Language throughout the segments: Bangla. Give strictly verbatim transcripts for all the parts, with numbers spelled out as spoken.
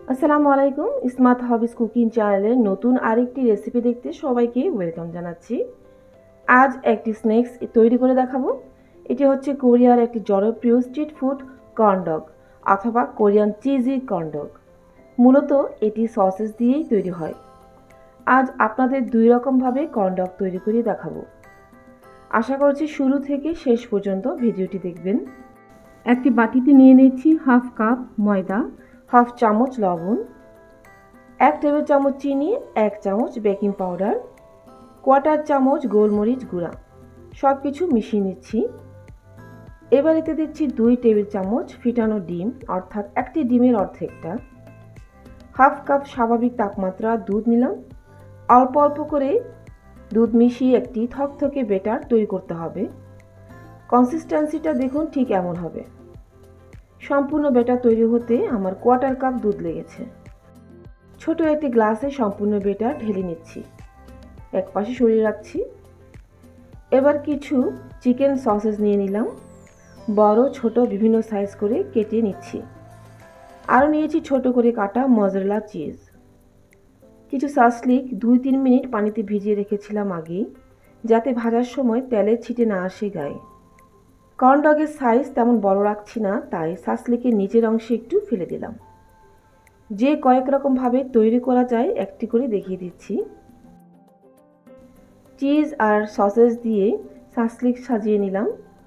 আসসালামু আলাইকুম। স্মার্ট হবিস কুকিং চ্যানেলের নতুন আরেকটি রেসিপি দেখতে সবাইকে ওয়েলকাম জানাচ্ছি। আজ একটি স্ন্যাক্স তৈরি করে দেখাবো। এটি হচ্ছে কোরিয়ার একটি জনপ্রিয় স্ট্রিট ফুড কর্ন ডগ অথবা কোরিয়ান চিজি কর্ন ডগ। মূলত এটি সসেস দিয়েই তৈরি হয়। আজ আপনাদের দুই রকমভাবে কর্ন ডগ তৈরি করে দেখাবো। আশা করছি শুরু থেকে শেষ পর্যন্ত ভিডিওটি দেখবেন। একটি বাটিতে নিয়ে নিচ্ছি হাফ কাপ ময়দা, হাফ চামচ লবণ, এক টেবিল চামচ চিনি, এক চামচ বেকিং পাউডার, কোয়ার্টার চামচ গোলমরিচ গুঁড়া, সব কিছু মিশিয়ে নিচ্ছি। এবার এতে দিচ্ছি দুই টেবিল চামচ ফিটানো ডিম, অর্থাৎ একটি ডিমের অর্ধেকটা। হাফ কাপ স্বাভাবিক তাপমাত্রা দুধ নিলাম। অল্প অল্প করে দুধ মিশিয়ে একটি থকথকে ব্যাটার তৈরি করতে হবে। কনসিস্টেন্সিটা দেখুন ঠিক এমন হবে। সম্পূর্ণ ব্যাটার তৈরি হতে আমার কোয়ার্টার কাপ দুধ লেগেছে। ছোট একটি গ্লাসে সম্পূর্ণ ব্যাটার ঢেলে নিচ্ছি, এক পাশে সরিয়ে রাখছি। এবার কিছু চিকেন সসেস নিয়ে নিলাম, বড় ছোট বিভিন্ন সাইজ করে কেটে নিচ্ছি। আরও নিয়েছি ছোট করে কাটা মজরেলা চিজ। কিছু সাসলিক দুই তিন মিনিট পানিতে ভিজিয়ে রেখেছিলাম আগেই, যাতে ভাজার সময় তেলের ছিটে না আসে গায়ে। কর্ন ডগের সাইজ তেমন বড় রাখছি না, তাই সাসলিকের নিচের অংশে একটু ফেলে দিলাম। যে কয়েক রকমভাবে তৈরি করা যায় একটি করে দেখিয়ে দিচ্ছি। চিজ আর সসেস দিয়ে সাসলিক সাজিয়ে নিলাম।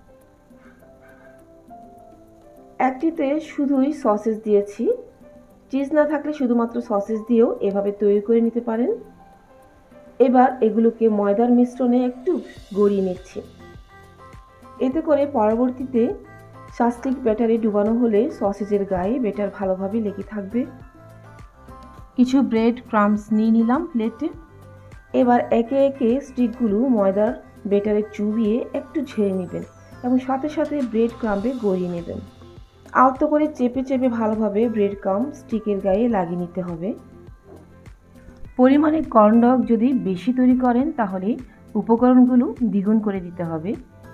একটিতে শুধুই সসেস দিয়েছি, চিজ না থাকলে শুধুমাত্র সসেস দিয়েও এভাবে তৈরি করে নিতে পারেন। এবার এগুলোকে ময়দার মিশ্রণে একটু গড়িয়ে নিচ্ছি। এতে করে পরবর্তীতে সাসলিক ব্যাটারে ডুবানো হলে সসেজের গায়ে ব্যাটার ভালোভাবে লেগে থাকবে। কিছু ব্রেড ক্রাম্বস নিয়ে নিলাম প্লেটে। এবার একে একে স্টিকগুলো ময়দার ব্যাটারে চুবিয়ে একটু ঝেড়ে নেবেন এবং সাথে সাথে ব্রেড ক্রাম্বে গড়িয়ে নেবেন। আলতো করে চেপে চেপে ভালোভাবে ব্রেড ক্রাম্ব স্টিকের গায়ে লাগিয়ে নিতে হবে। পরিমাণে কর্ন ডগ যদি বেশি তৈরি করেন তাহলে উপকরণগুলো দ্বিগুণ করে দিতে হবে।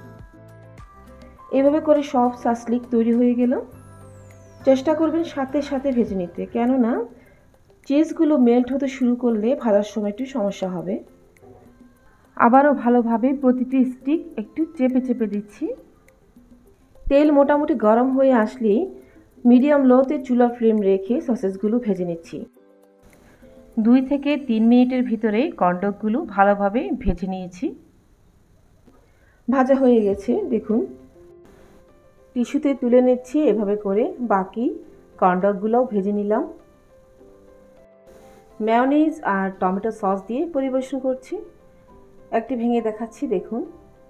এভাবে করে সব সাসলিক তৈরি হয়ে গেল। চেষ্টা করবেন সাথে সাথে ভেজে নিতে, কেননা চিজগুলো মেল্ট হতে শুরু করলে ভাজার সময় একটু সমস্যা হবে। আবারও ভালোভাবে প্রতিটি স্টিক একটু চেপে চেপে দিচ্ছি। তেল মোটামুটি গরম হয়ে আসলেই মিডিয়াম লোতে চুলা ফ্লেম রেখে সসেসগুলো ভেজে নিচ্ছি। দুই থেকে তিন মিনিটের ভিতরে কর্ন ডগগুলো ভালোভাবে ভেজে নিয়েছি। ভাজা হয়ে গেছে দেখুন। টিস্যুতে তুলে নিচ্ছি এভাবে করে। বাকি কর্ন ডগগুলোও ভেজে নিলাম। মেয়োনিজ আর টমেটো সস দিয়ে পরিবেশন করছি। একটি ভেঙে দেখাচ্ছি দেখুন।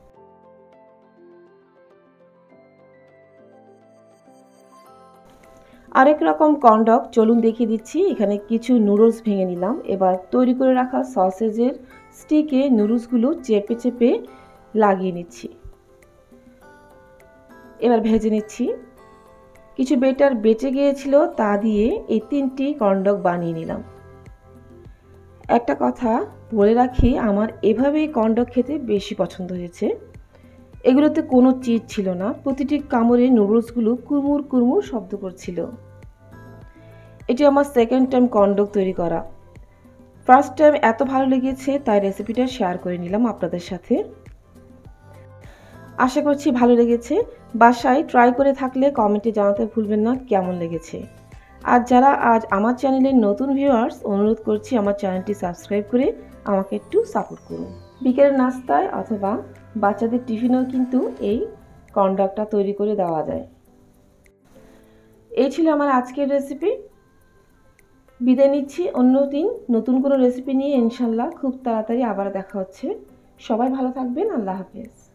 আরেক রকম কর্ন ডগ চলুন দেখিয়ে দিচ্ছি। এখানে কিছু নুডলস ভেঙে নিলাম। এবার তৈরি করে রাখা সসেজের স্টিকে নুডলসগুলো চেপে চেপে লাগিয়ে নিচ্ছি। এবার ভেজে নিচ্ছি। কিছু বেটার বেঁচে গিয়েছিল, তা দিয়ে এই তিনটি কর্ন ডগ বানিয়ে নিলাম। একটা কথা বলে রাখি, আমার এভাবেই কর্ন ডগ খেতে বেশি পছন্দ হয়েছে। এগুলোতে কোনো চিজ ছিল না, প্রতিটি কামড়ে নুডলসগুলো কুরমুর কুরমুর শব্দ করছিল। এটি আমার সেকেন্ড টাইম কর্ন ডগ তৈরি করা। ফার্স্ট টাইম এত ভালো লেগেছে তাই রেসিপিটা শেয়ার করে নিলাম আপনাদের সাথে। আশা করছি ভালো লেগেছে। বাসায় ট্রাই করে থাকলে কমেন্টে জানাতে ভুলবেন না কেমন লেগেছে। আর যারা আজ আমার চ্যানেলের নতুন ভিউয়ার্স, অনুরোধ করছি আমার চ্যানেলটি সাবস্ক্রাইব করে আমাকে একটু সাপোর্ট করুন। বিকেলের নাস্তায় অথবা বাচ্চাদের টিফিনেও কিন্তু এই কর্ন ডগটা তৈরি করে দেওয়া যায়। এই ছিল আমার আজকের রেসিপি। বিদায় নিচ্ছি। অন্য দিন নতুন কোনো রেসিপি নিয়ে ইনশাল্লাহ খুব তাড়াতাড়ি আবার দেখা হচ্ছে। সবাই ভালো থাকবেন। আল্লাহ হাফেজ।